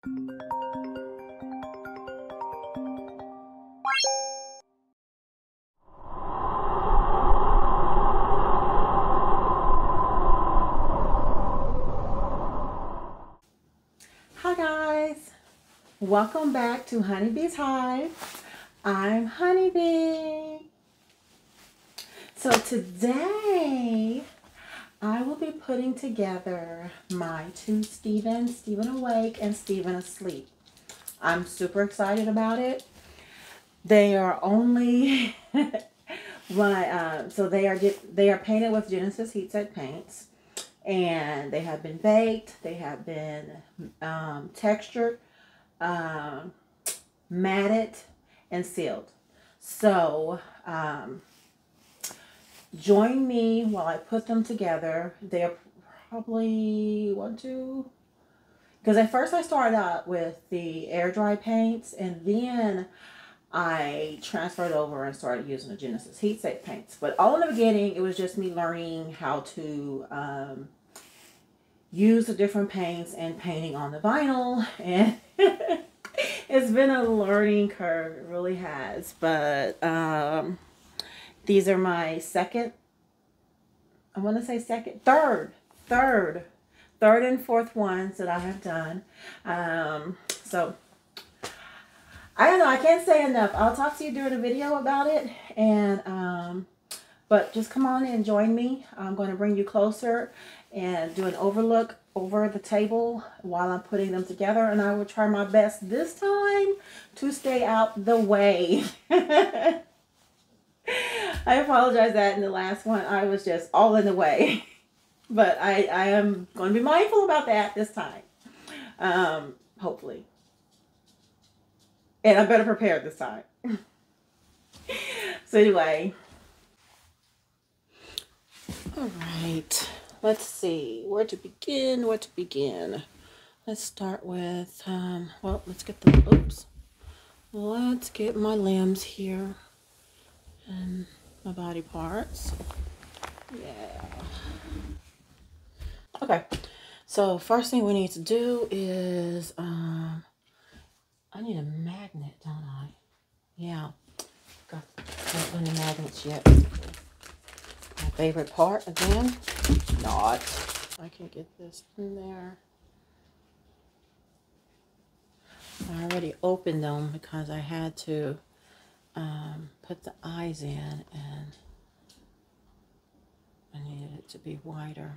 Hi guys, welcome back to Honeybee's Hive. I'm Honeybee. So today I will be putting together my two Stephen Awake and Stephen Asleep. I'm super excited about it. They are only so they are painted with Genesis Heat Set paints. And they have been baked, they have been textured, matted, and sealed. So join me while I put them together. They're probably because at first I started out with the air dry paints, and then I transferred over and started using the Genesis Heat Set paints. But all in the beginning, it was just me learning how to use the different paints and painting on the vinyl, and it's been a learning curve. It really has. But these are my third and fourth ones that I have done. So I don't know, I can't say enough. I'll talk to you during a video about it, and but just come on and join me. I'm going to bring you closer and do an overlook over the table while I'm putting them together, and I will try my best this time to stay out the way. I apologize that in the last one I was just all in the way, but I am going to be mindful about that this time, hopefully, and I'm better prepared this time. So anyway, all right. Let's see where to begin. Let's start with, well, let's get my limbs here and my body parts. Yeah. Okay. So first thing we need to do is, I need a magnet, don't I? Yeah. Got any magnets yet. My favorite part again. Not. I can get this in there. I already opened them because I had to put the eyes in, and I needed it to be wider.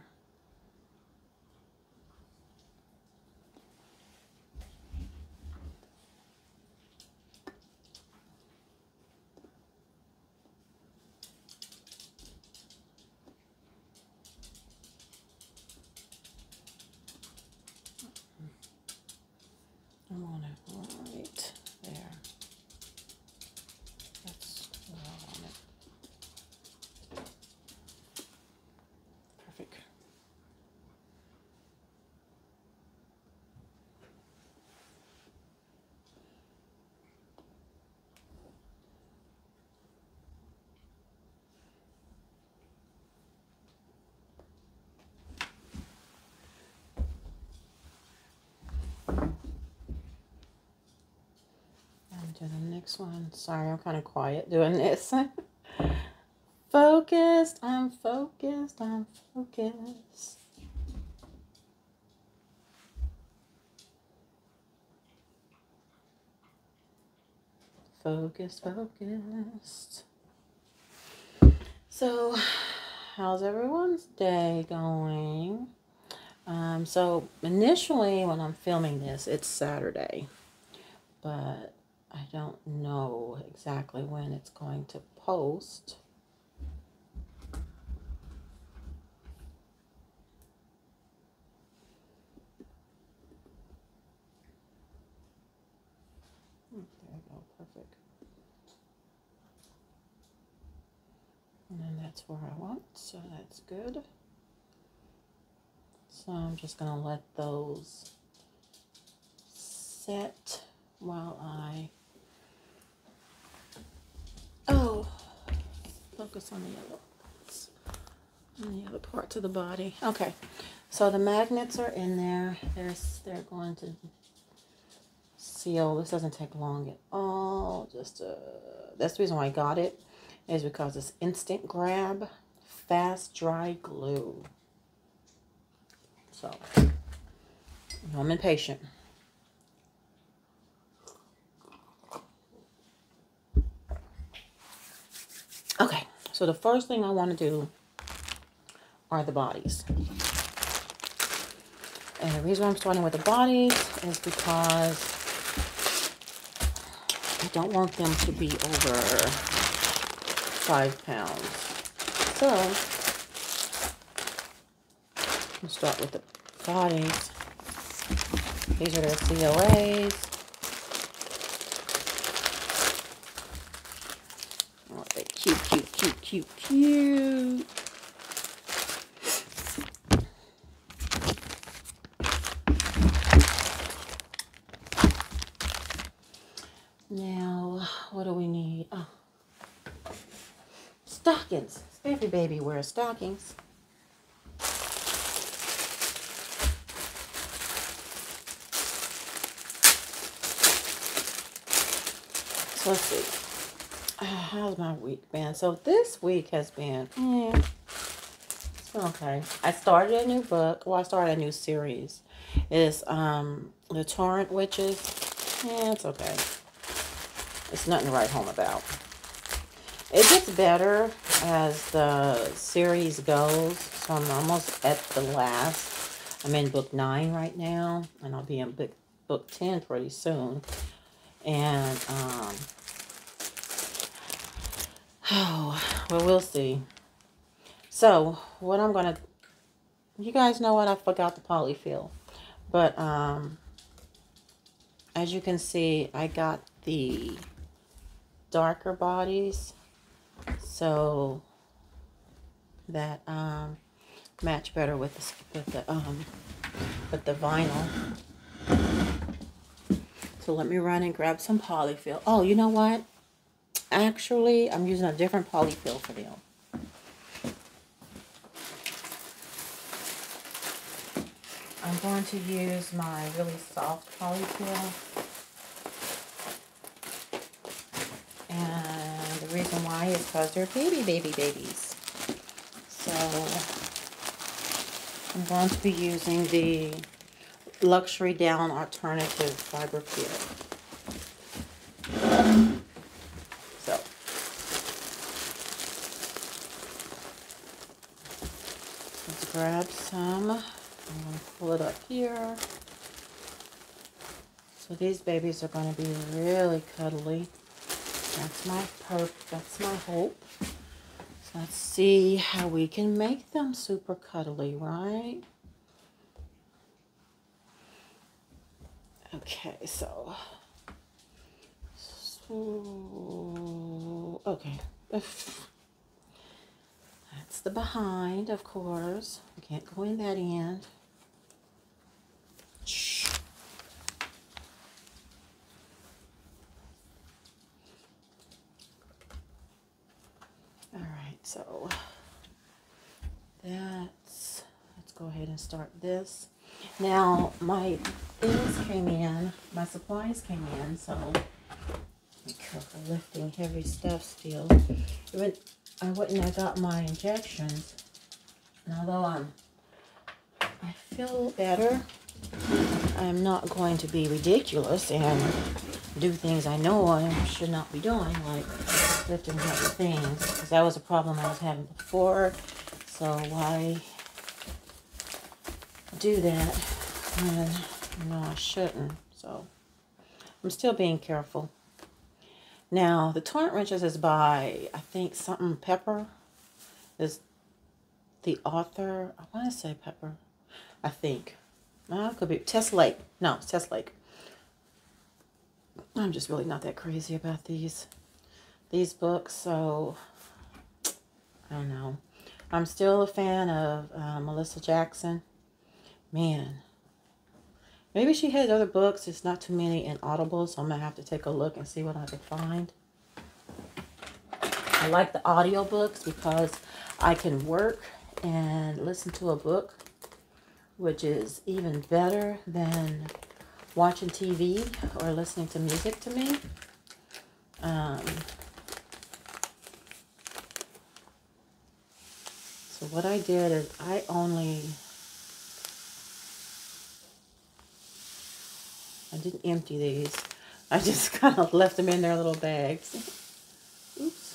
I want it right there. That's where I want it. Perfect. To the next one. Sorry, I'm kind of quiet doing this. Focused. I'm focused. I'm focused. Focused. So, how's everyone's day going? So initially when I'm filming this, it's Saturday, but I don't know exactly when it's going to post. There we go, perfect. And then that's where I want, so that's good. So I'm just going to let those set while I focus on the other parts of the body. Okay, so the magnets are in there. They're going to seal. This doesn't take long at all. Just that's the reason why I got it, is because it's instant grab, fast dry glue. So I'm impatient. Okay, so the first thing I want to do are the bodies. And the reason I'm starting with the bodies is because I don't want them to be over 5 pounds. So, we'll start with the bodies. These are their COAs. Oh, they're cute, cute, cute, cute, cute. Now, what do we need? Oh, stockings. Every baby wears stockings. So let's see. How's my week been? So this week has been, it's been okay. I started a new book. Well, I started a new series. It's The Torrent Witches. Yeah, it's okay. It's nothing to write home about. It gets better as the series goes. So I'm almost at the last. I'm in book 9 right now. And I'll be in book 10 pretty soon. And, oh, well, we'll see. So, what I'm going to, you guys know what? I forgot the polyfill. But, as you can see, I got the darker bodies, so that match better with the vinyl. So let me run and grab some polyfill. Oh, you know what? Actually, I'm using a different polyfill for them. I'm going to use my really soft polyfill. And the reason why is because they're babies. So I'm going to be using the Luxury Down Alternative Fiber Peel. So let's grab some. I'm going to pull it up here. So these babies are going to be really cuddly. That's my hope. So let's see how we can make them super cuddly, right? Okay, so okay. That's the behind, of course. We can't go in that end. Shh. All right, so let's go ahead and start this. Now, my things came in, my supplies came in, so be careful lifting heavy stuff still. I went and I got my injections, and although I feel better, I'm not going to be ridiculous and do things I know I should not be doing, like lifting heavy things, because that was a problem I was having before. So why do that when I shouldn't? So I'm still being careful. Now the Torrent Wrenches is by, I think, something Pepper is the author. I want to say Pepper, I think. It could be Tess Lake. No, it's Tess Lake. I'm just really not that crazy about these books, so I don't know. I'm still a fan of Melissa Jackson. Man, maybe she had other books. It's not too many in Audible, so I'm going to have to take a look and see what I can find. I like the audiobooks because I can work and listen to a book, which is even better than watching TV or listening to music to me. So what I did is I didn't empty these. I just kind of left them in their little bags. Oops.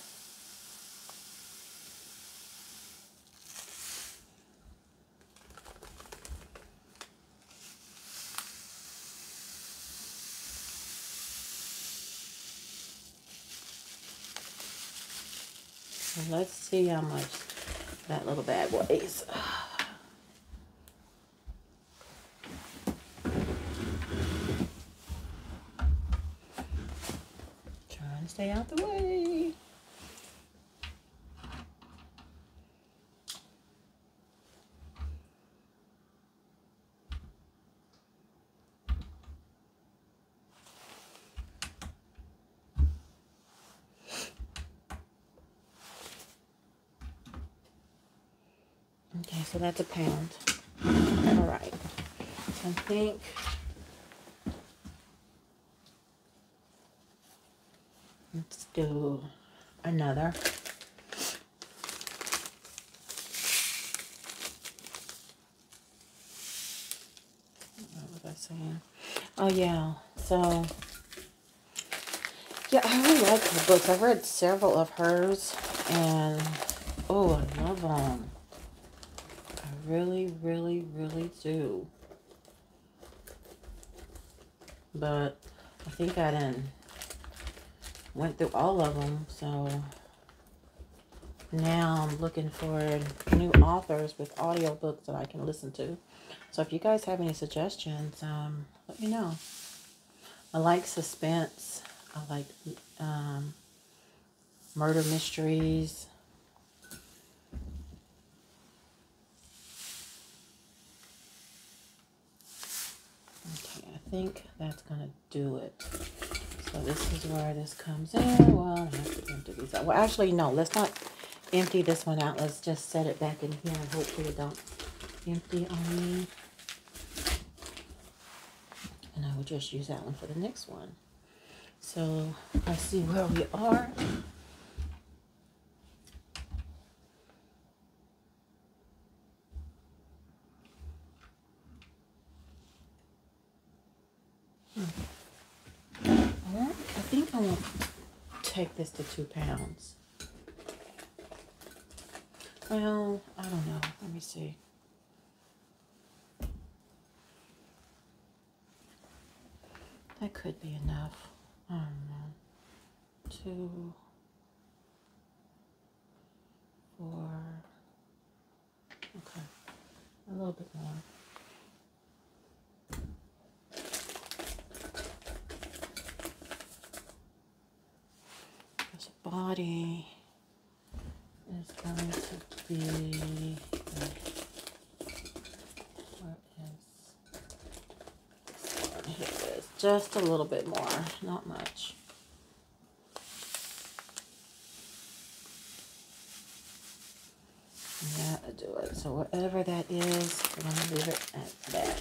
So let's see how much that little bag weighs. Trying to stay out the way. Okay, so that's a pound. All right. I think let's do another. What was I saying? Oh, yeah. So, yeah, I really like her books. I've read several of hers, and, oh, I love them. I really, really, really do. But I think I done went through all of them, so now I'm looking for new authors with audiobooks that I can listen to. So if you guys have any suggestions, let me know. I like suspense. I like murder mysteries. Okay, I think that's going to do it. So this is where this comes in. Well, I have to empty these out. Well, actually, no. Let's not empty this one out. Let's just set it back in here and hopefully it don't empty on me. And I will just use that one for the next one. So let's see where we are. I think I want to take this to 2 pounds. Well, I don't know. Let me see. That could be enough. I don't know. 2, 4. Okay. A little bit more. This body is going to be, where is, here it is, just a little bit more, not much. And that'll do it. So whatever that is, I'm going to leave it at that.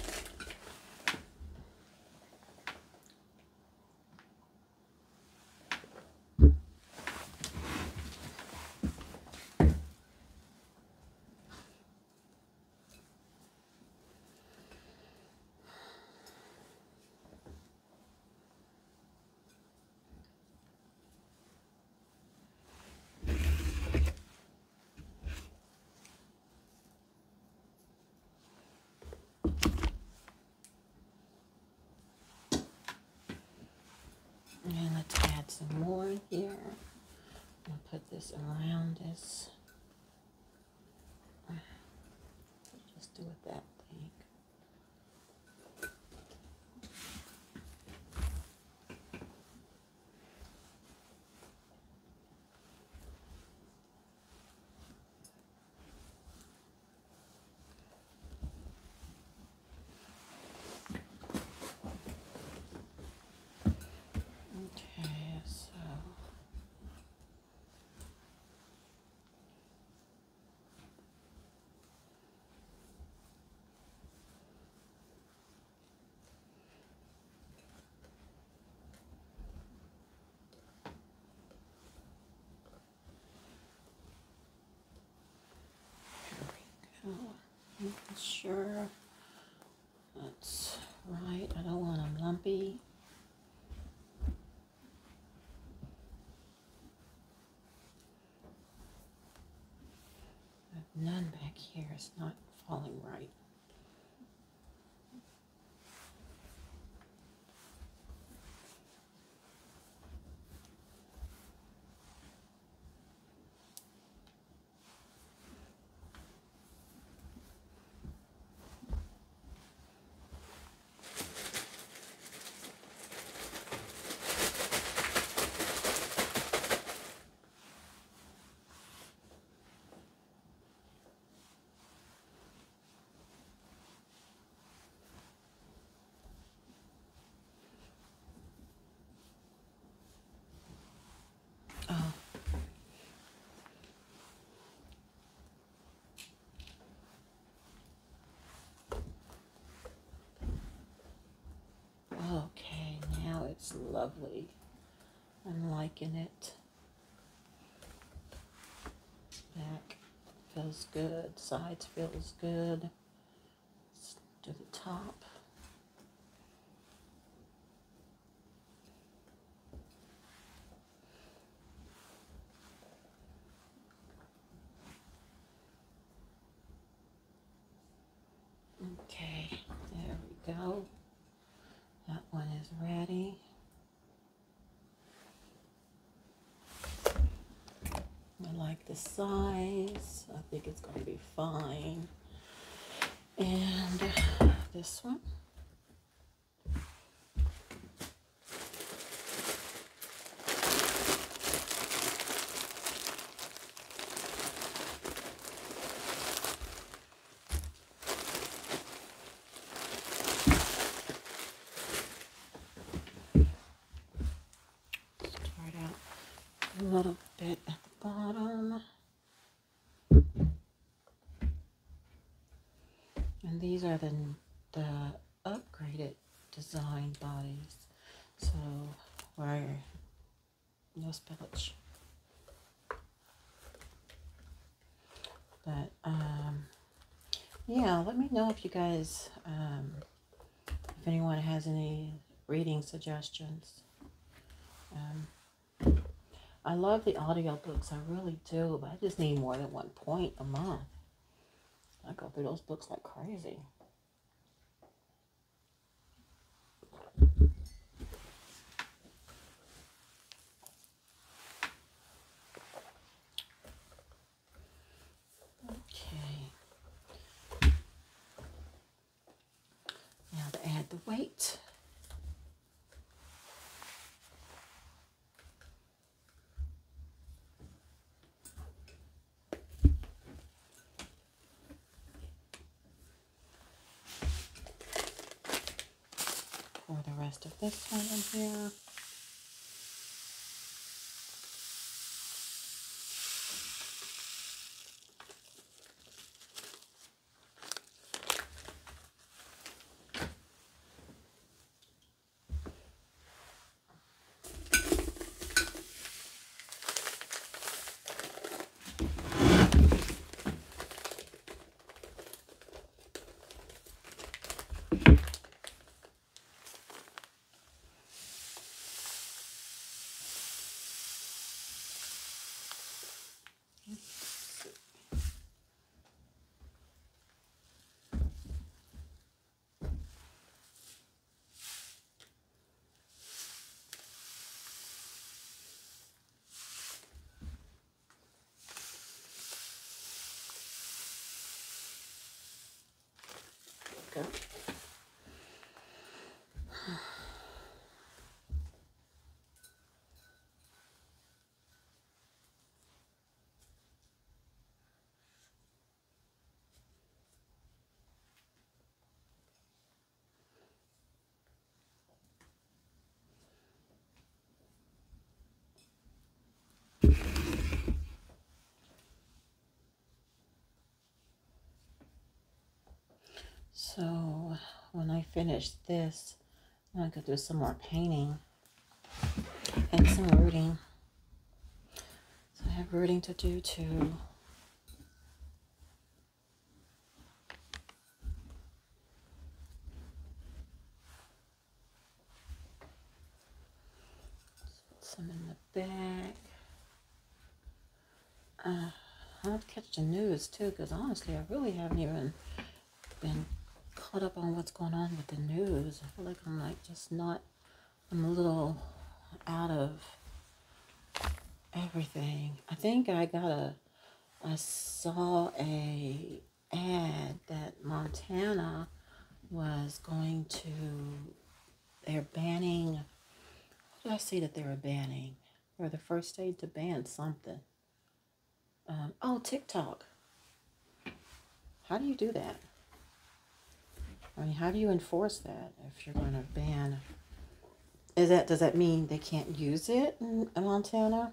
And let's add some more in here. I'll put this around this. Just do it that thing. Okay, so sure that's right. I don't want them lumpy. None back here is not falling right. Oh. Okay, now it's lovely. I'm liking it. Back feels good. Sides feels good. Let's do the top. Okay, there we go. That one is ready. I like the size. I think it's going to be fine. And this one. Start out a little bit at the bottom. And these are the upgraded design bodies. So where no spillage. But yeah, let me know if you guys if anyone has any reading suggestions. I love the audiobooks, I really do, but I just need more than 1 point a month. I go through those books like crazy. Okay. Now to add the weight. Pour the rest of this one in here. Go. So when I finish this, I'm going to do some more painting and some rooting. So I have rooting to do too. some in the back. I have to catch the news too, because honestly, I really haven't even been caught up on what's going on with the news. I feel like I'm like just not, I'm a little out of everything. I think I saw a ad that Montana was going to, they're banning, what did I see that they were banning? They're the first state to ban something. TikTok. How do you do that? I mean, how do you enforce that if you're going to ban? Does that mean they can't use it in Montana?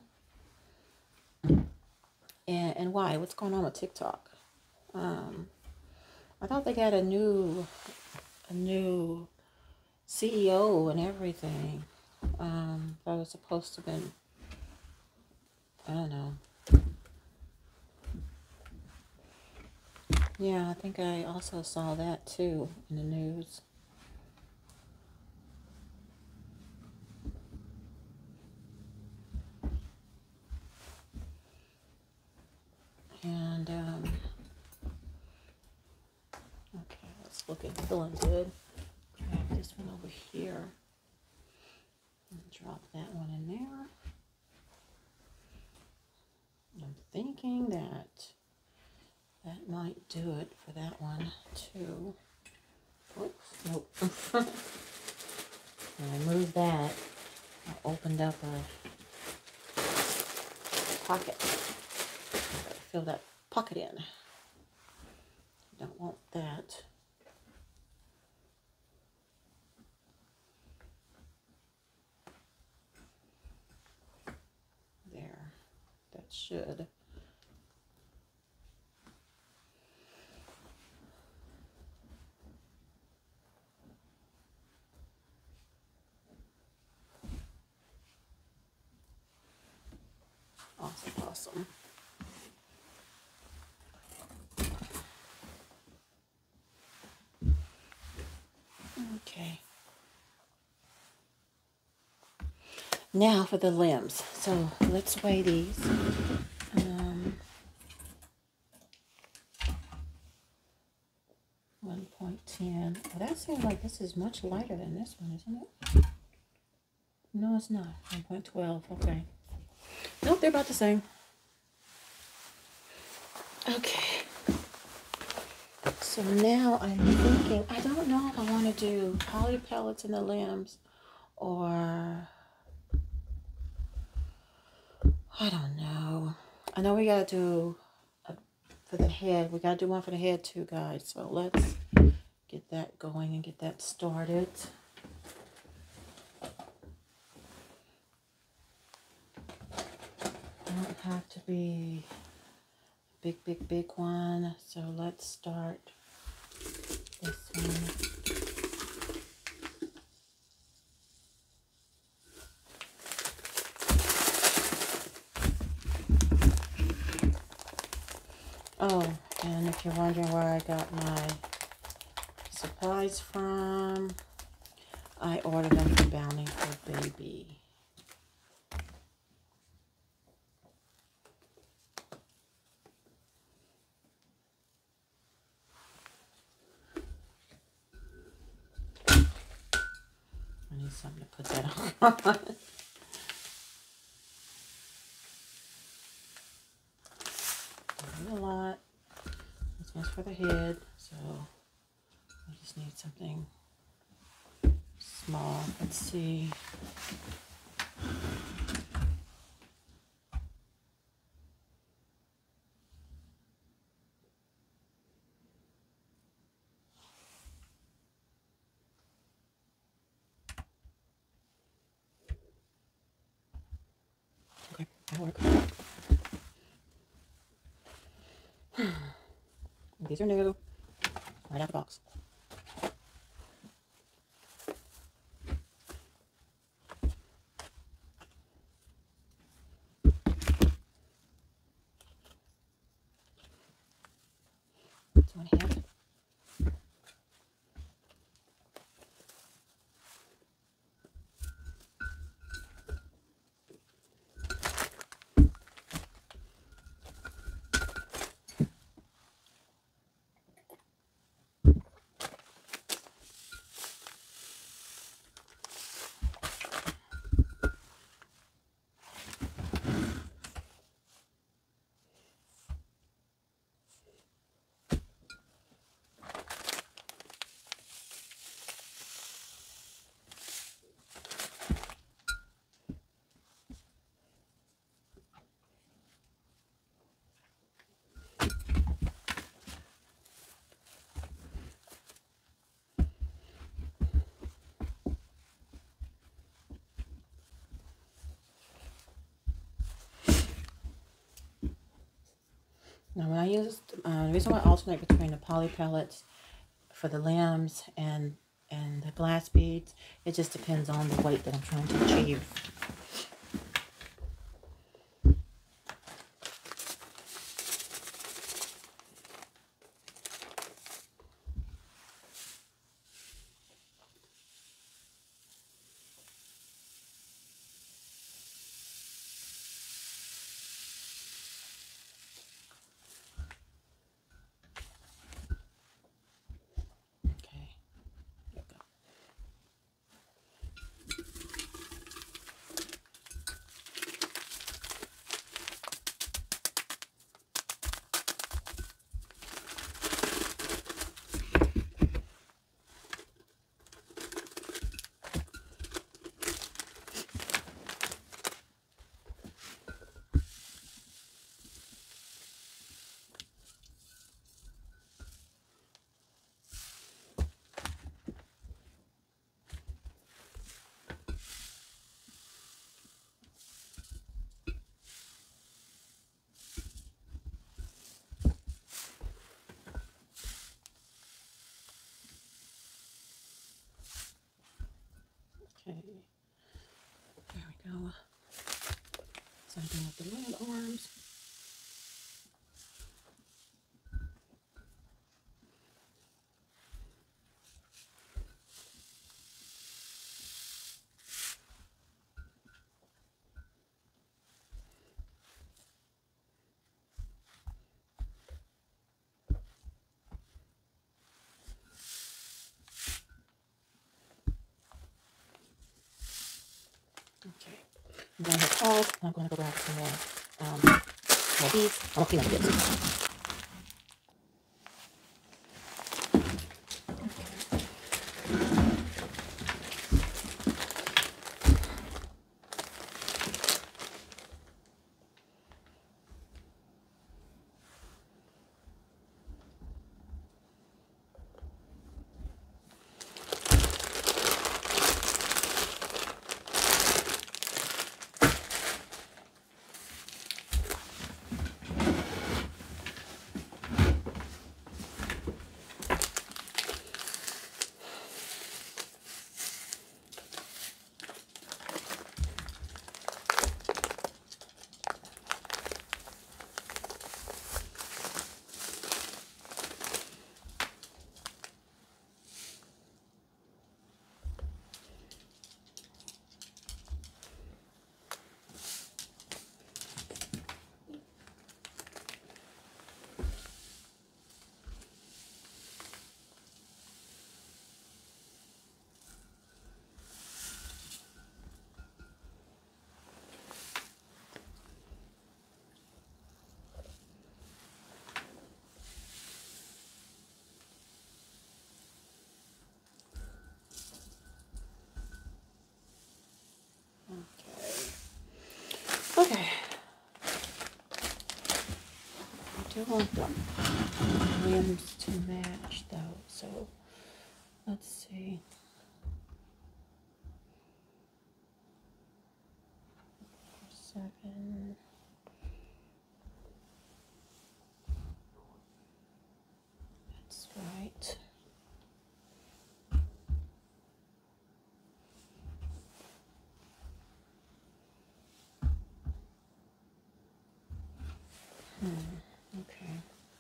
And why? What's going on with TikTok? I thought they got a new CEO and everything. That was supposed to have been, I don't know. Yeah, I think I also saw that too in the news. And, okay, let's look at feeling good. Grab this one over here. And drop that one in there. I'm thinking that might do it for that one too. Oops, nope. When I moved that, I opened up a pocket. I gotta fill that pocket in. Don't want that. There. That should. Awesome. Okay. Now for the limbs. So let's weigh these. 1.10. Well, that seems like this is much lighter than this one, isn't it? No, it's not. 1.12. Okay. Nope, they're about the same. Okay. So now I'm thinking, I don't know if I want to do poly pellets in the limbs or, I don't know. I know we got to do for the head. We got to do one for the head too, guys. So let's get that going and get that started. Don't have to be a big one. So let's start this one. Oh, and if you're wondering where I got my supplies from, I ordered them from Bounty for Baby. I need something to put that on. A lot. This one's for the head, so I just need something small. Let's see. Okay, that'll work. These are new, right out the box. This one here. Now when I use, the reason why I alternate between the poly pellets for the limbs and the glass beads, it just depends on the weight that I'm trying to achieve. Okay, there we go. Okay, there we go. Same thing with the leg arms. Okay, I'm going to hit pause. I'm going to go grab some more beads. I'm going to clean up this. Okay. I do want the limbs to match though, so let's see. Seven. That's right. Okay.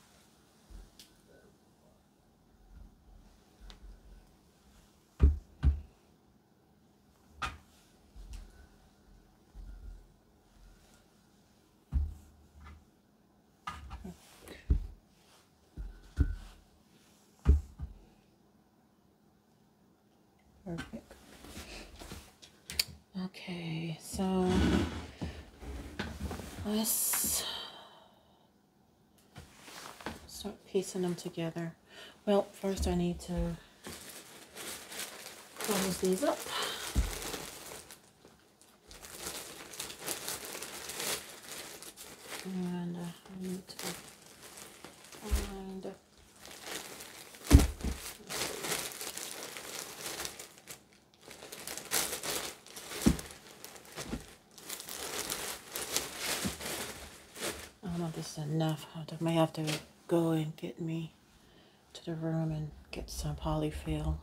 Perfect. Okay, so let's start piecing them together. Well, first I need to close these up. And I need to find this is enough. I may have to go and get me to the room and get some polyfill.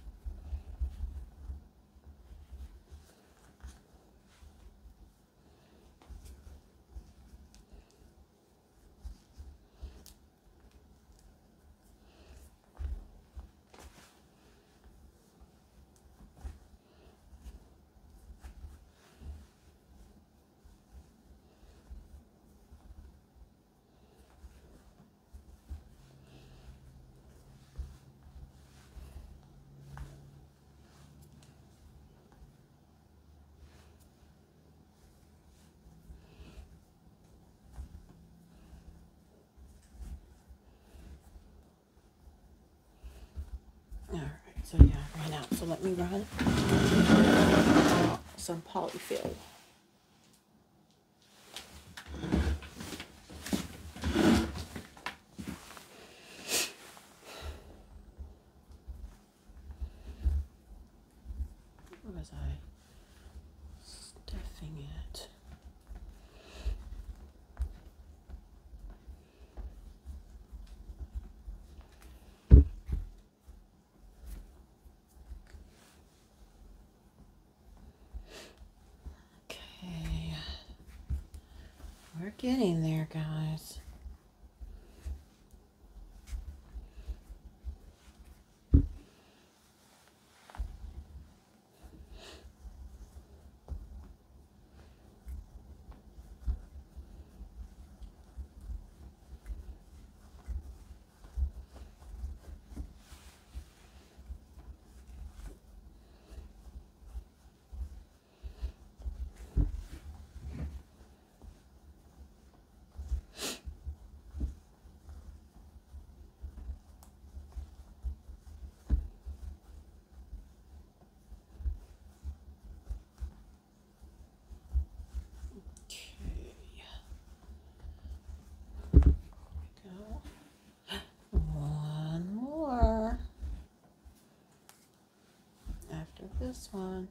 Alright, so yeah, I ran out. So let me run some polyfill. Where was I stuffing it? Okay. We're getting there, guys. One more after this one.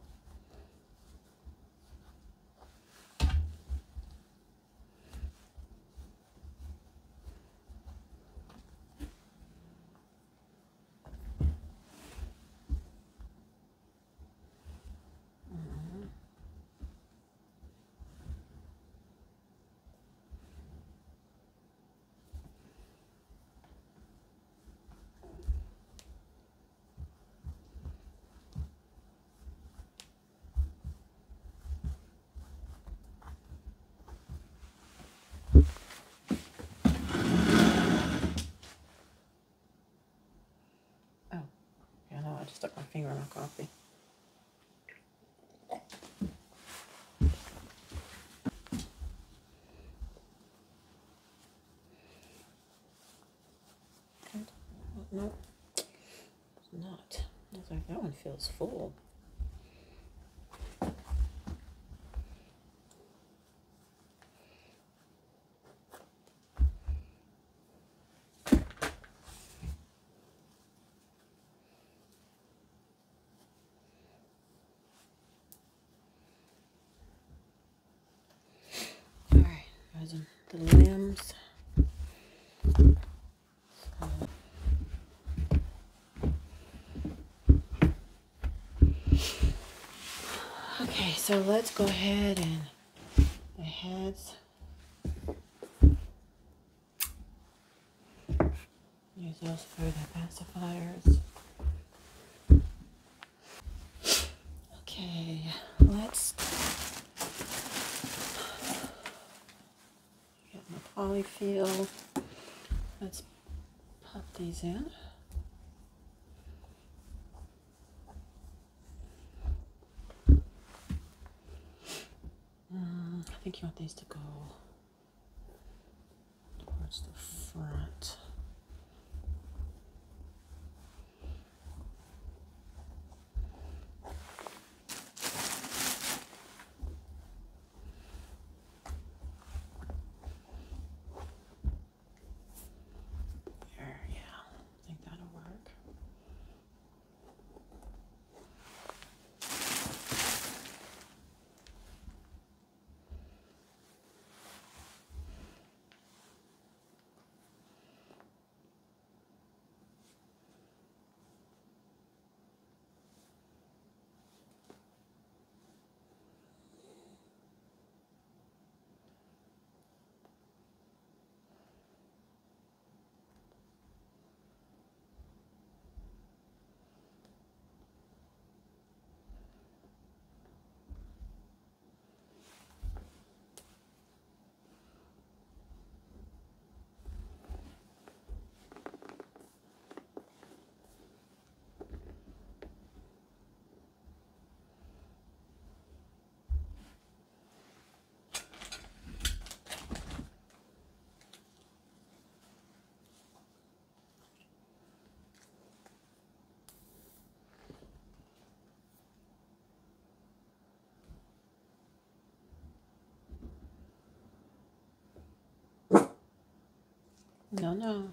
I just stuck my finger in my coffee. Nope, it's not. I was like, that one feels full. Alright, guys, the limbs. Okay, so let's go ahead and the heads. Use those for the pacifiers. Okay, let's get my polyfill. Let's pop these in. I think you want these to go towards the front. There, yeah, I think that'll work. No, no.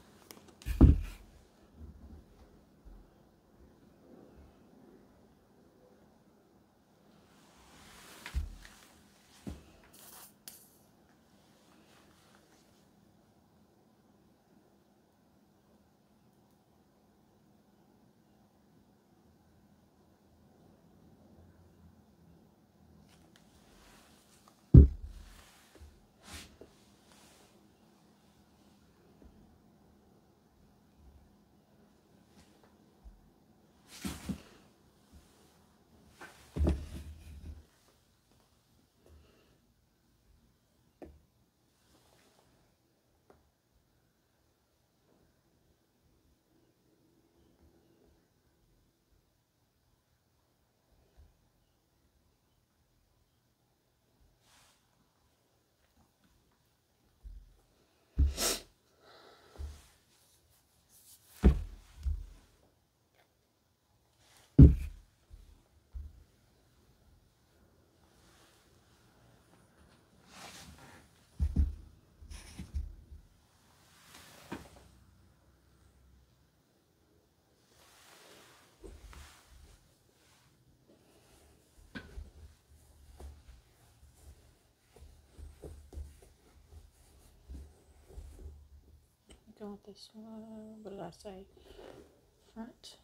Go with this one. What did I say? Front.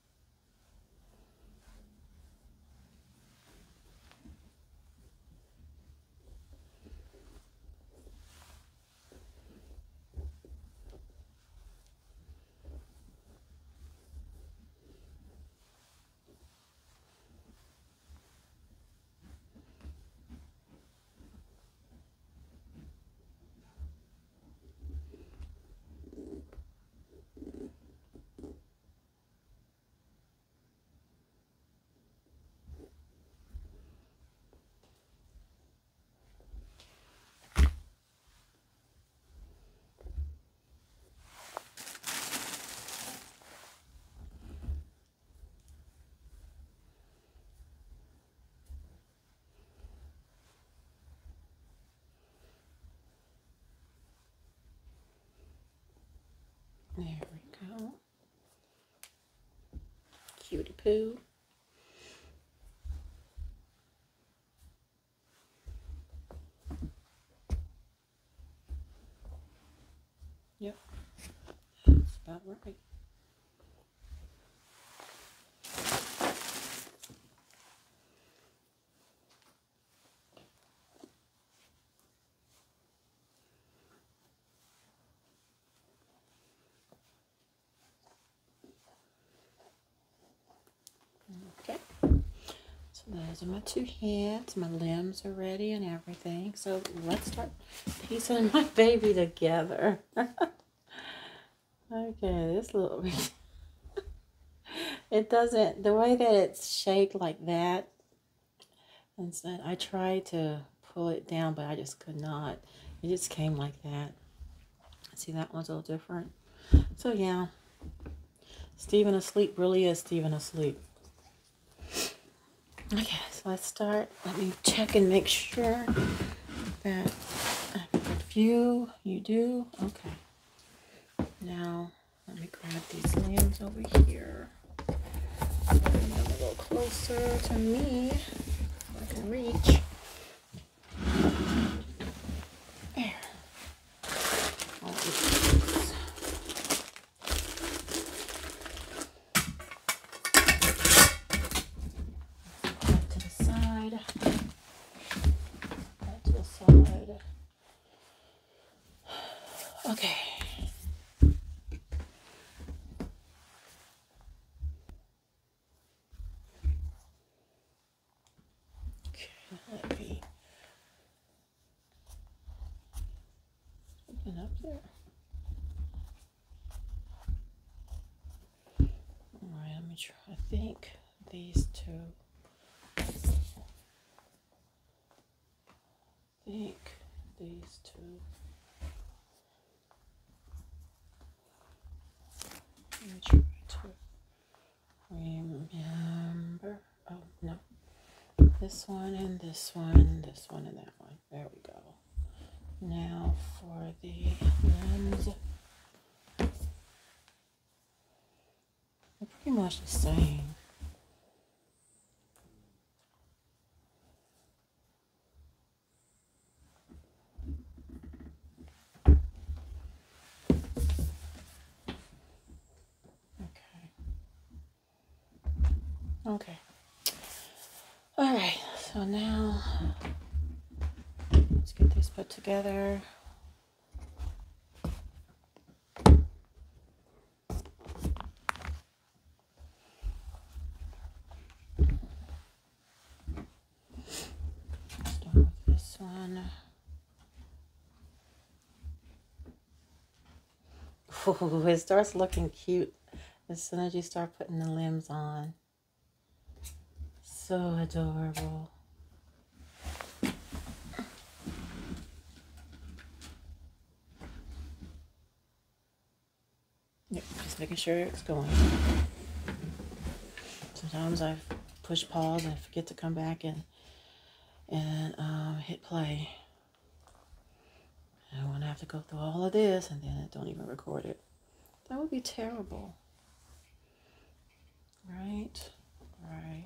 There we go. Cutie poo. Yep, that's about right. Okay, so those are my two heads. My limbs are ready and everything. So let's start piecing my baby together. Okay, this little it doesn't, the way that it's shaped like that, and so I tried to pull it down, but I just could not. It just came like that. See, that one's a little different. So yeah, Stephen asleep really is Stephen asleep. Okay, so let's start. Let me check and make sure that I have a good view. You do? Okay. Now, let me grab these limbs over here. Bring them a little closer to me so I can reach. There. All these. Back to the side. Back to the side. Okay. Let me open up there. Alright, let me try. I think these two. Let me try to remember. Oh, no. This one and this one, this one and that one. There we go. Now for the limbs. They're pretty much the same. Okay. All right. So now let's get this put together. Start with this one. Ooh, it starts looking cute as soon as you start putting the limbs on. So adorable. Yep, just making sure it's going. Sometimes I push pause and forget to come back and hit play. I don't want to have to go through all of this and then I don't even record it. That would be terrible. Right? Right.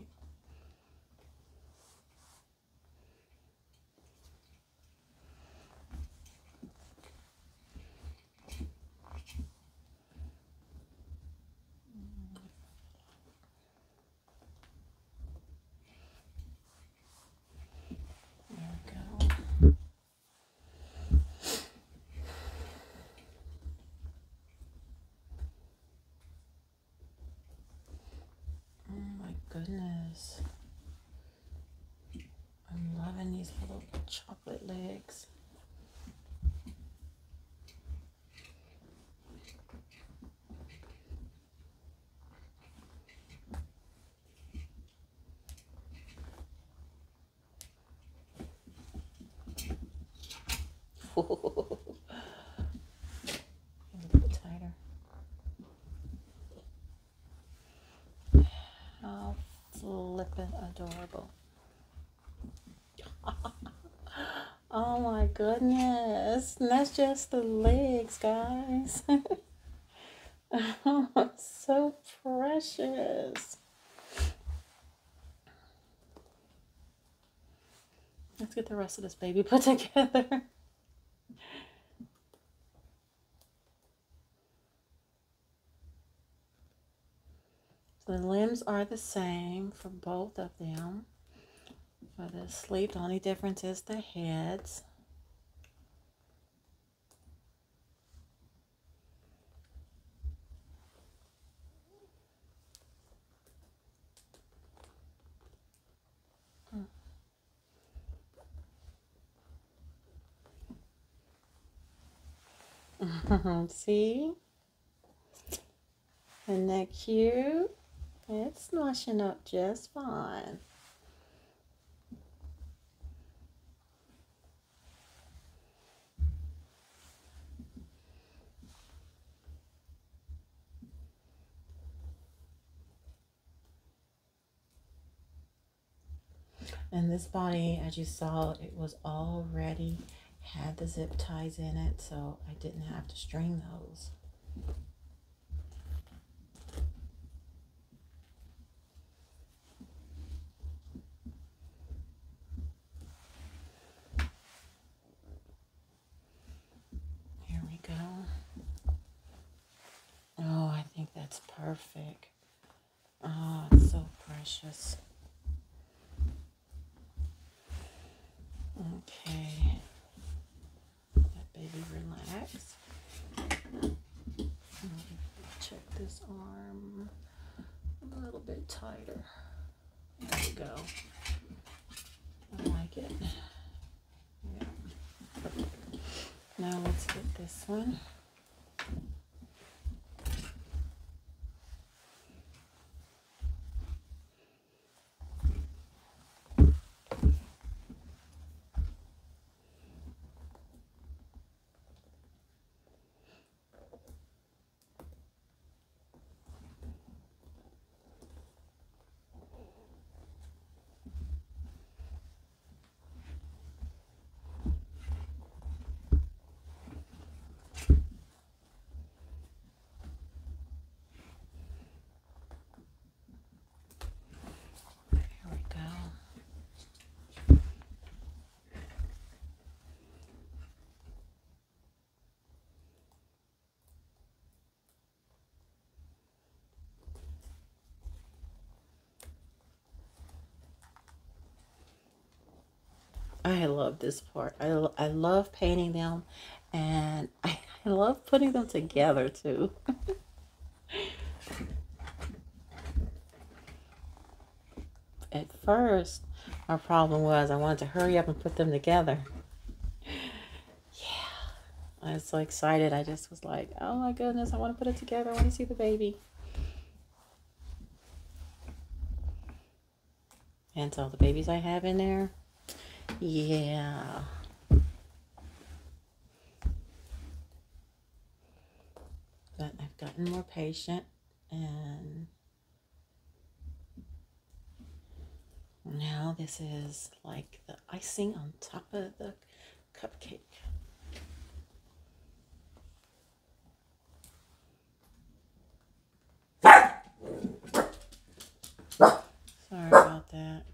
There we go. Oh my goodness. I'm loving these little chocolate legs. A little bit tighter. How flippin' adorable. Oh my goodness. And that's just the legs, guys. Oh, so precious. Let's get the rest of this baby put together. So the limbs are the same for both of them. For the sleeve, the only difference is the heads. See? Isn't that cute? It's smushing up just fine. And this body, as you saw, it was already had the zip ties in it, so I didn't have to string those. Here we go. Oh, I think that's perfect. Oh, it's so precious. Okay. Let baby relax. Check this arm a little bit tighter. There we go. I like it. Yeah. Perfect. Now let's get this one. I love this part. I love painting them, and I love putting them together too. At first, my problem was I wanted to hurry up and put them together. Yeah, I was so excited. I just was like, oh my goodness, I want to put it together. I want to see the baby. And so the babies I have in there, yeah. But I've gotten more patient, and now this is like the icing on top of the cupcake. Sorry about that.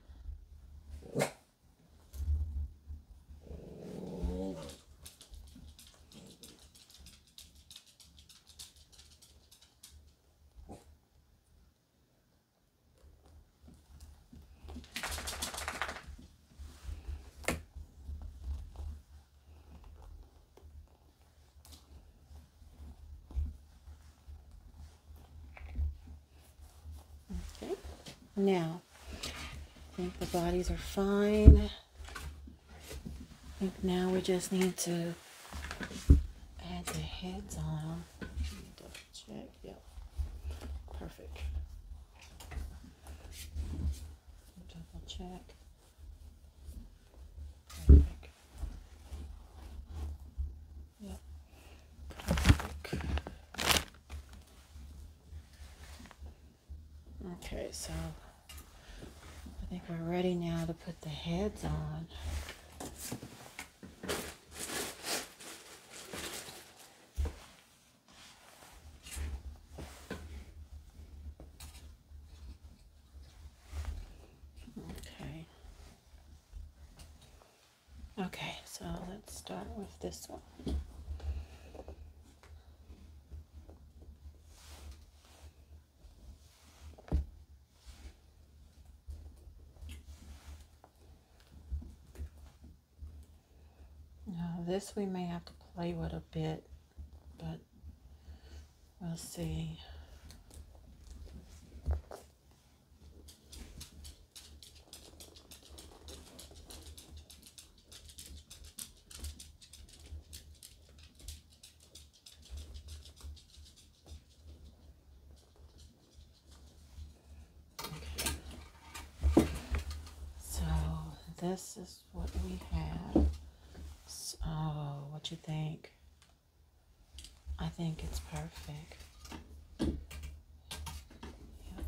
Okay, now I think the bodies are fine. I think now we just need to add the heads on them. Double check. Yep. Perfect. Double check. Perfect. Yep. Perfect. Okay, so I think we're ready now to put the heads on. Okay, so let's start with this one. Now this we may have to play with a bit, but we'll see. This is what we have. So, what you think? I think it's perfect. Yep.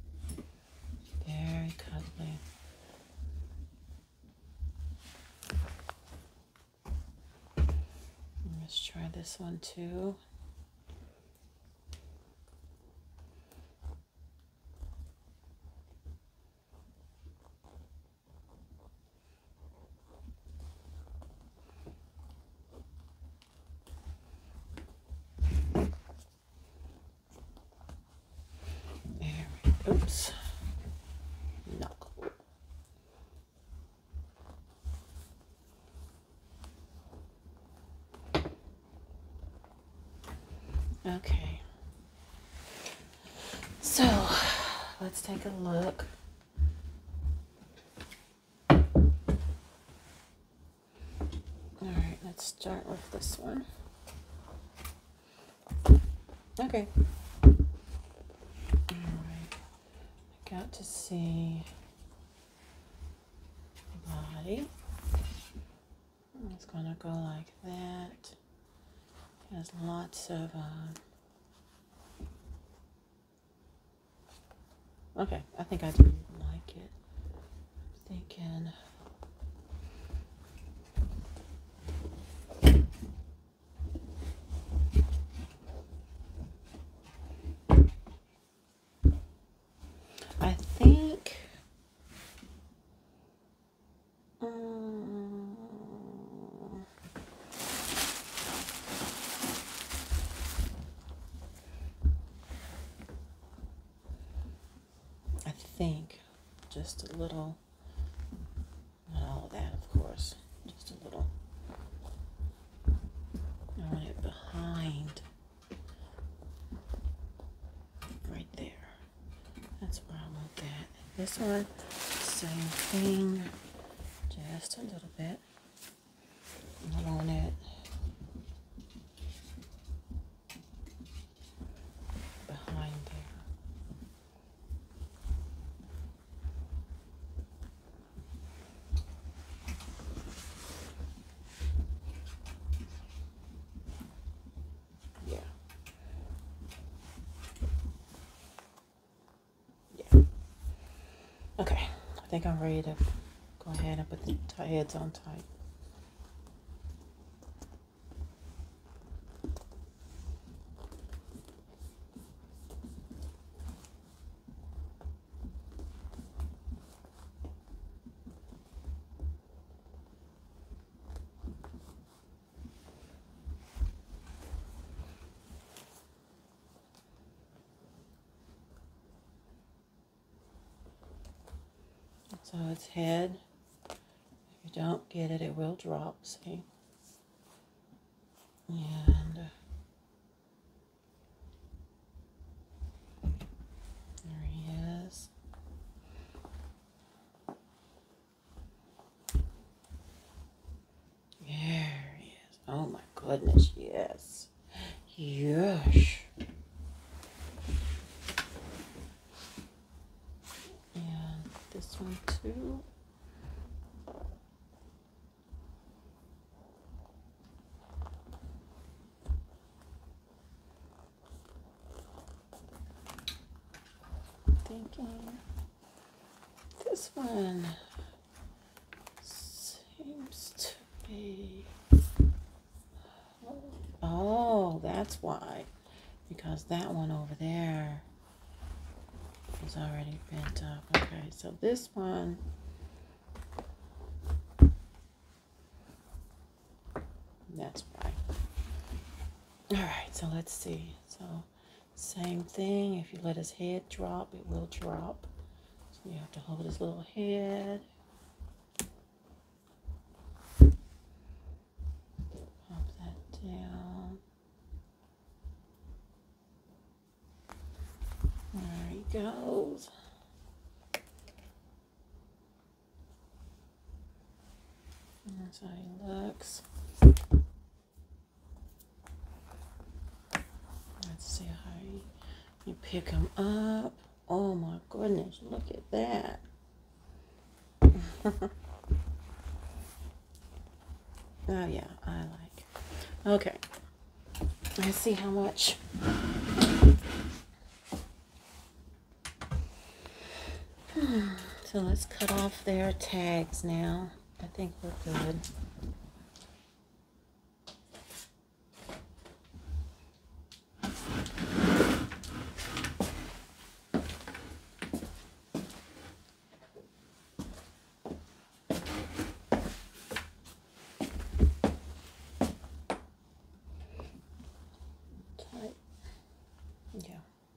Very cuddly. Let's try this one too. Oops. Knuckle. Okay. So, let's take a look. Alright, let's start with this one. Okay. Alright. I got to see the body. It's gonna go like that. Has lots of okay, I think I do like it. I'm thinking I think just a little, not all of that, of course. this one, same thing, just a little bit. I want it behind there. Yeah. Okay, I think I'm ready to go ahead and put the heads on tight. So it's head. If you don't get it, it will drop, see? And there he is. There he is. Oh my goodness, yes. Yes. And this one too. Thinking this one seems to be, oh, that's why, because that one over there is already bent up. Okay, so this one, that's why. All right, so let's see. So same thing, if you let his head drop, it will drop. So you have to hold his little head. Pop that down. There he goes. And that's how he looks. Let's see how you pick him up. Oh my goodness, look at that. Oh yeah, I like. Okay. Let's see how much. So let's cut off their tags now. I think we're good. Tight. Yeah.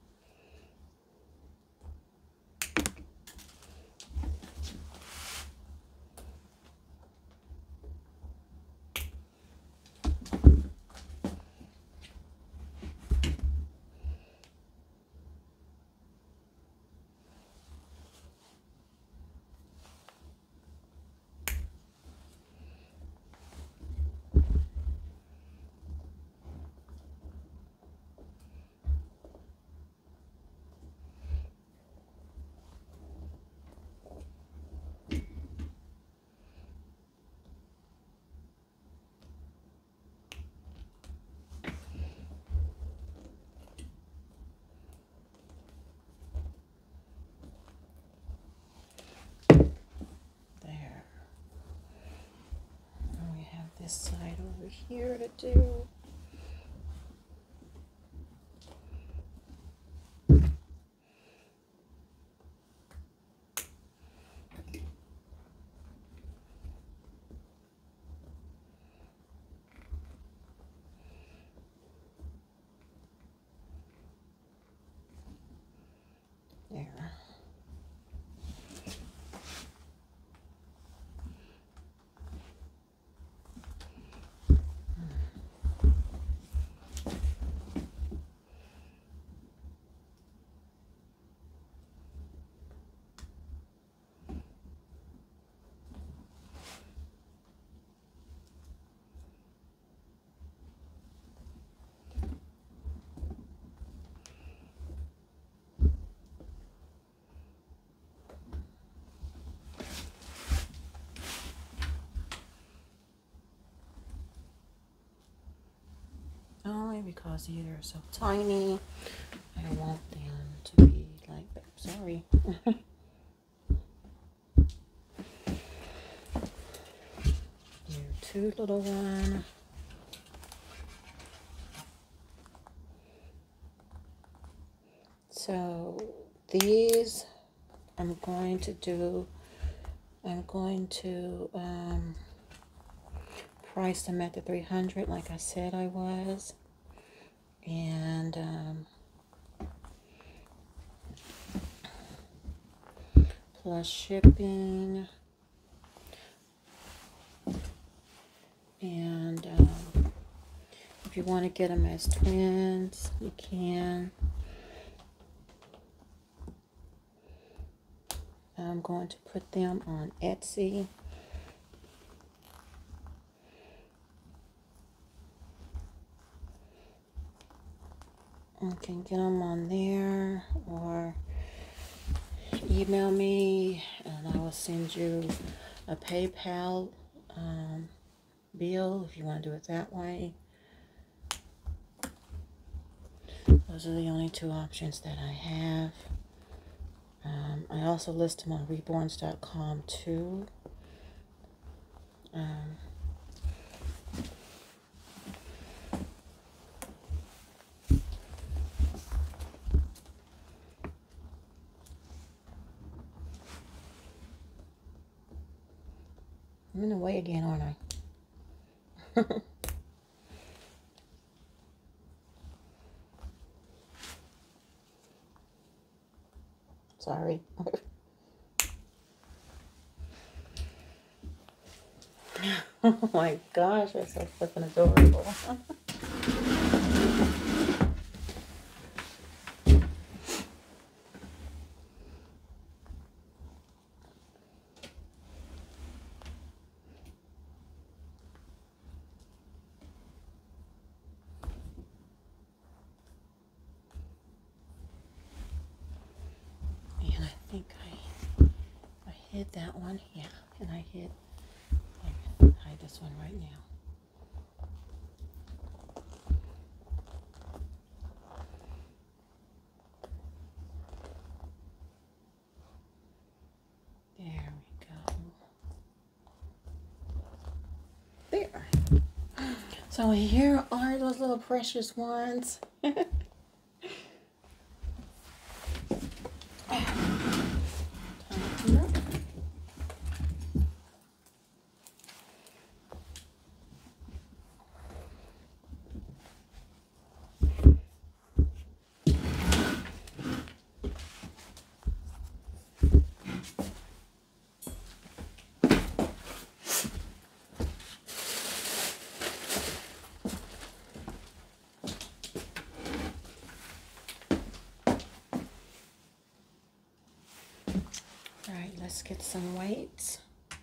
This side over here to do. There. because these are so tiny. I want them to be like that. Sorry. You're too little one. So these I'm going to price them at the 300 like I said I was, and plus shipping, and if you want to get them as twins you can. I'm going to put them on Etsy. You can get them on there or email me and I will send you a PayPal bill if you want to do it that way. Those are the only two options that I have. I also list them on reborns.com too. I'm in the way again, aren't I? Sorry. Oh my gosh, they're so flippin' adorable. And I think I hid that one, yeah, and I hid this one right now. There we go. There. So here are those little precious ones. All right, let's get some weights.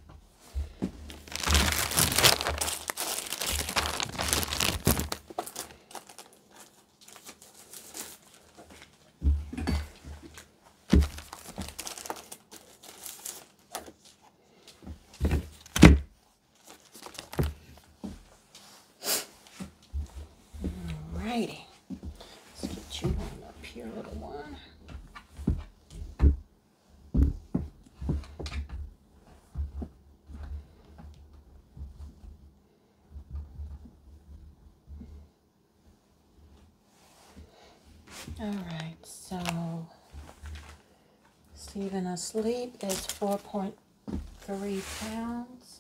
Alrighty, let's get you on up here, little one. Alright, so Stephen asleep is 4.3 pounds.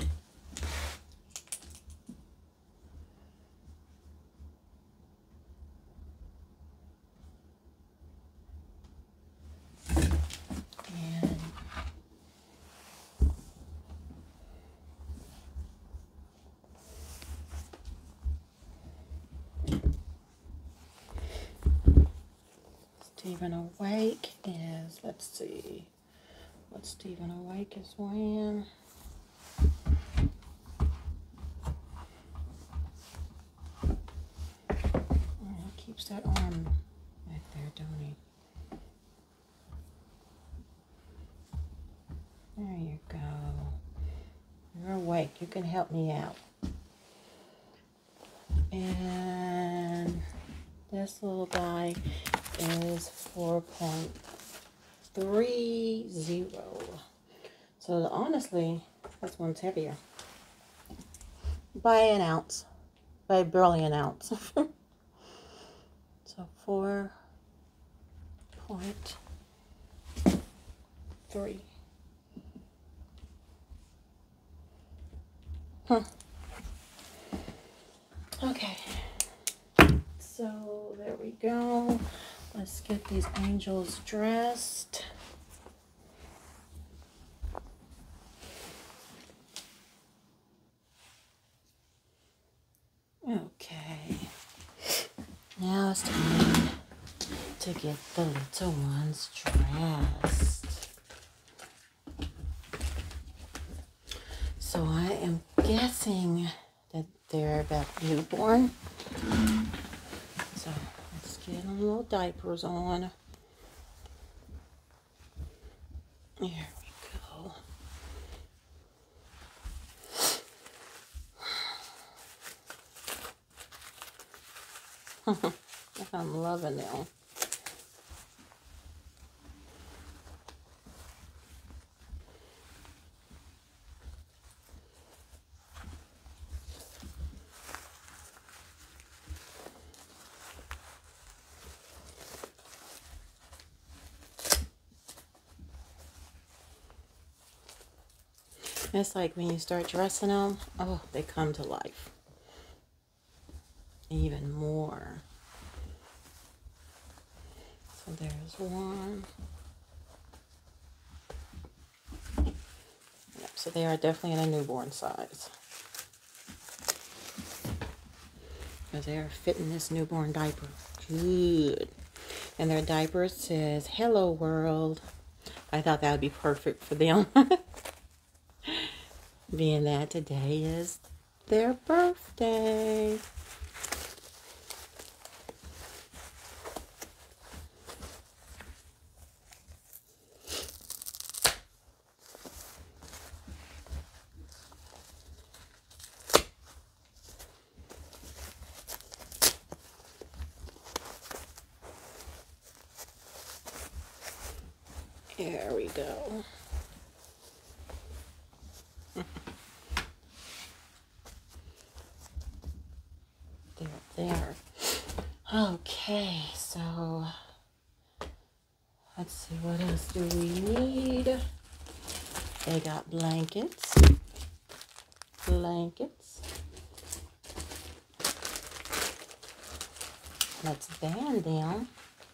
Stephen awake is, let's see, what Stephen awake is weighing. He keeps that arm right there, don't he? There you go. You're awake. You can help me out. And this little guy is 4.30. So honestly, this one's heavier by an ounce, by barely an ounce. So 4.3. Okay, so there we go. Let's get these angels dressed. Okay, now it's time to get the little ones dressed. So I am guessing that they're about newborn. So let's get them little diapers on. There we go. I'm loving them. It's like when you start dressing them, oh, they come to life. Even more. So there's one. Yep, so they are definitely in a newborn size. Because they are fitting this newborn diaper good. And their diaper says, "Hello World." I thought that would be perfect for them. Being that today is their birthday. There we go. There. Okay, so let's see, what else do we need? They got blankets. Let's band them.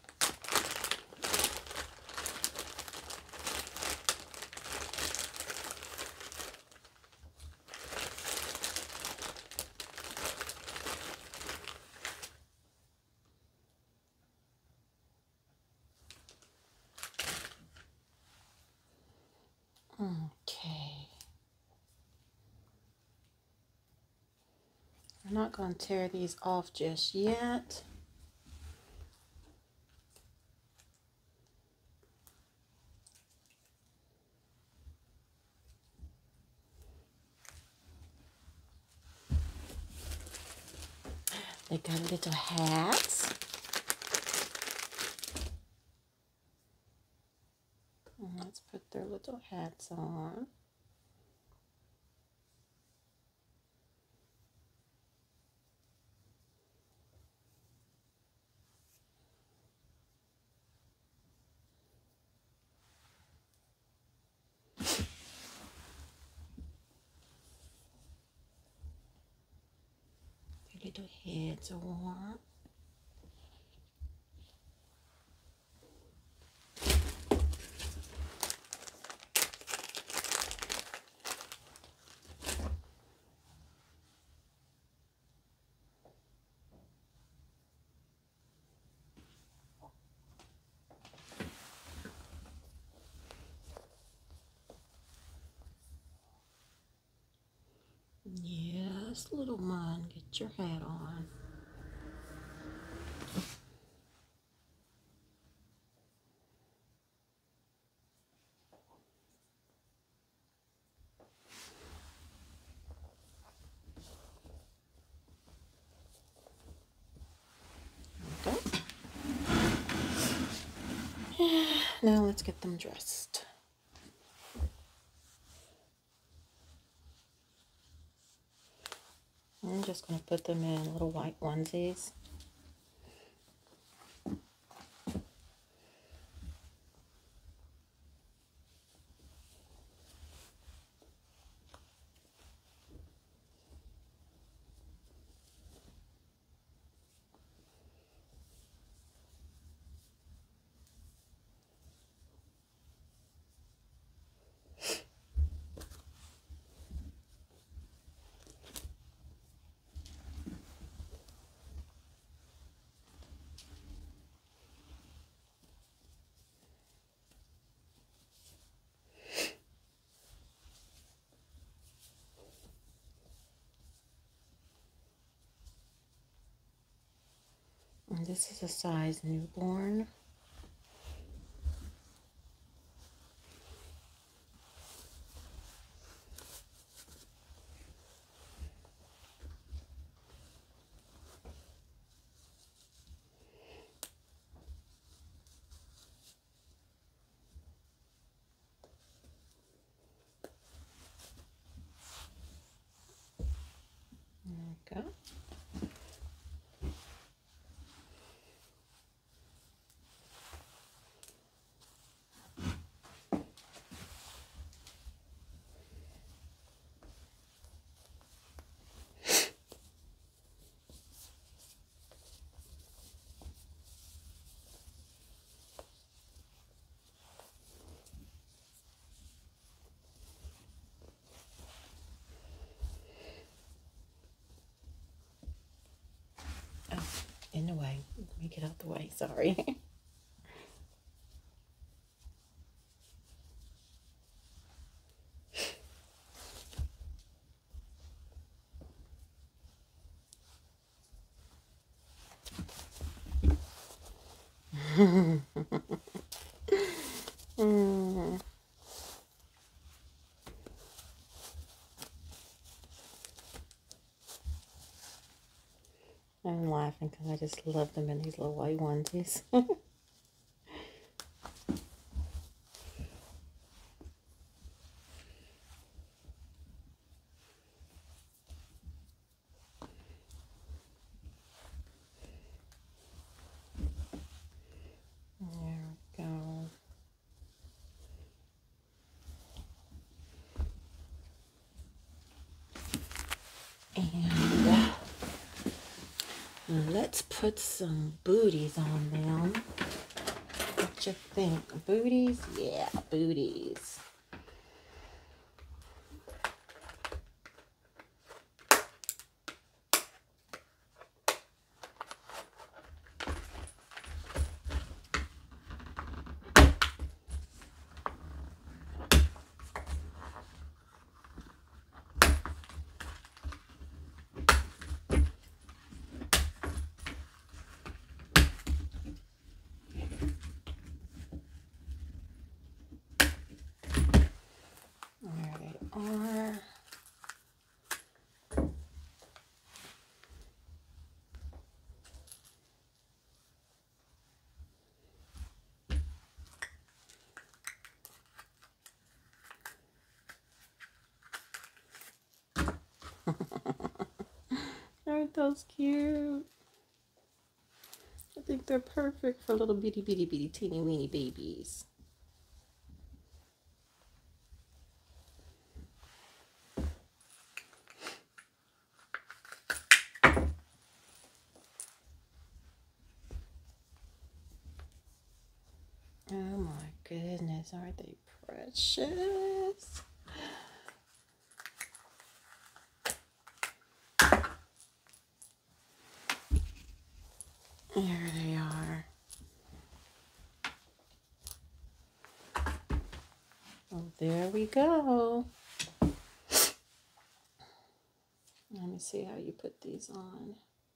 Okay. I'm not going to tear these off just yet. They got little hats. Let's put their little hats on. Their little heads on. Yes, little man, get your hat on. now let's get them dressed. I'm just going to put them in little white onesies. And this is a size newborn. There we go. In the way. Let me get out the way. Sorry. I'm laughing because I just love them in these little white onesies. There we go. And let's put some booties on them. What you think? Booties? Yeah, booties. There they are. Aren't those cute? I think they're perfect for little bitty bitty bitty teeny weeny babies. Oh my goodness, aren't they precious? There they are. Oh, there we go. Let me see how you put these on.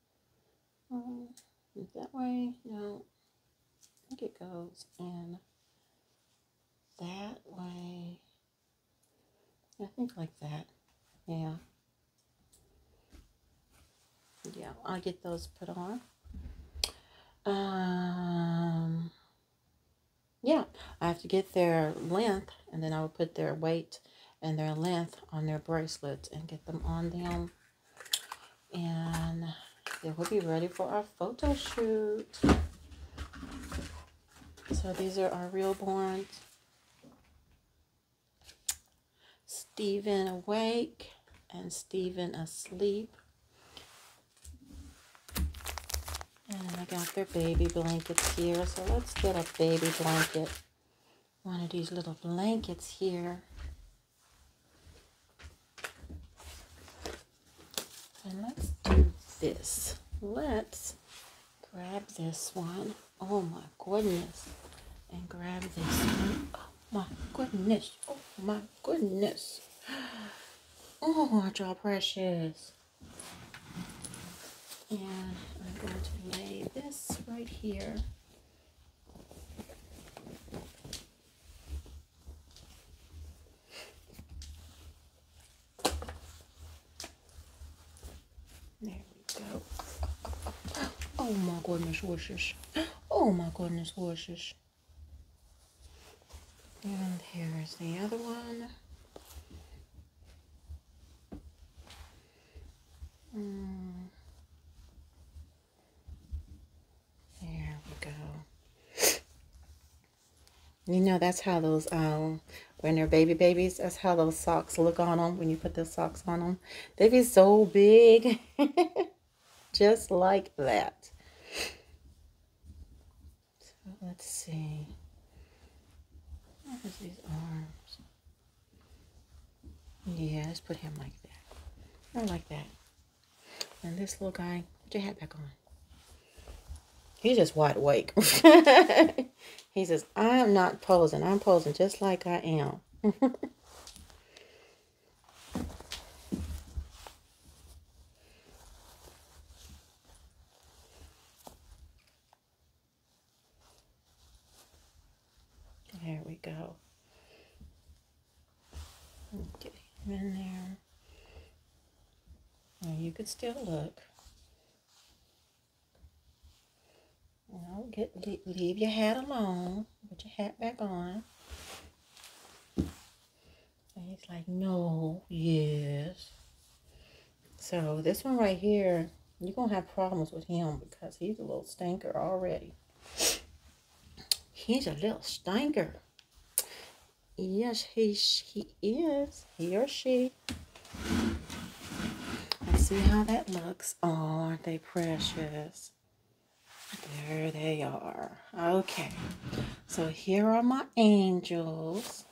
That way? No. I think it goes in that way. I think like that. Yeah. Yeah, I'll get those put on. Yeah, I have to get their length, and then I will put their weight and their length on their bracelets and get them on them. And they will be ready for our photo shoot. So these are our reborns. Stephen awake and Stephen asleep. And I got their baby blankets here. So let's get a baby blanket. One of these little blankets here. And let's do this. Let's grab this one. Oh my goodness. And grab this one. Oh my goodness. Oh my goodness. Oh, aren't y'all precious? And I'm going to lay this right here. There we go. Oh my goodness, horses. Oh my goodness, horses. And here's the other one. There we go. You know, that's how those, when they're babies, that's how those socks look on them when you put those socks on them. They be so big. Just like that. So let's see. Where's these arms? Yeah, let's put him like that. Or like that. And this little guy, put your hat back on. He's just wide awake. He says, I'm not posing. I'm posing just like I am. There we go. Get him in there. Now you could still look. No, leave your hat alone. Put your hat back on. And he's like, no, yes. So this one right here, you're going to have problems with him because he's a little stinker already. He's a little stinker. Yes, he is. He or she. Let's see how that looks. Oh, aren't they precious? There they are. Okay. So here are my angels.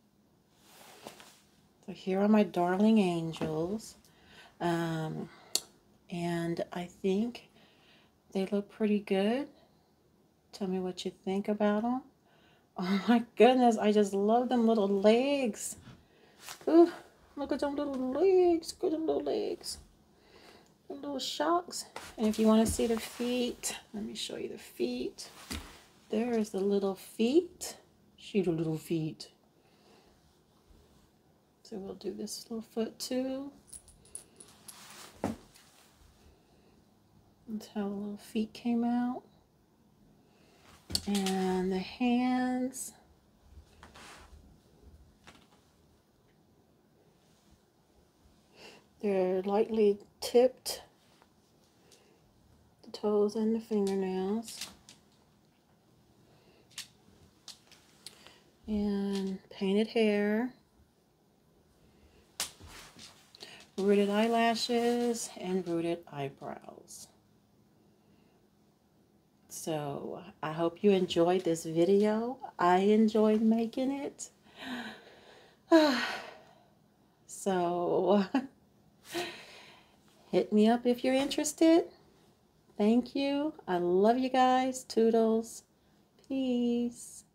So here are my darling angels. And I think they look pretty good. Tell me what you think about them. Oh my goodness, I just love them little legs. Ooh, look at them little legs. Look at them little legs. The little shocks. And if you want to see the feet, let me show you the feet. There's the little feet. See the little feet. So we'll do this little foot too. That's how the little feet came out. And the hands. They're lightly tipped. The toes and the fingernails. And painted hair. Rooted eyelashes and rooted eyebrows. So I hope you enjoyed this video. I enjoyed making it. So hit me up if you're interested. Thank you. I love you guys. Toodles. Peace.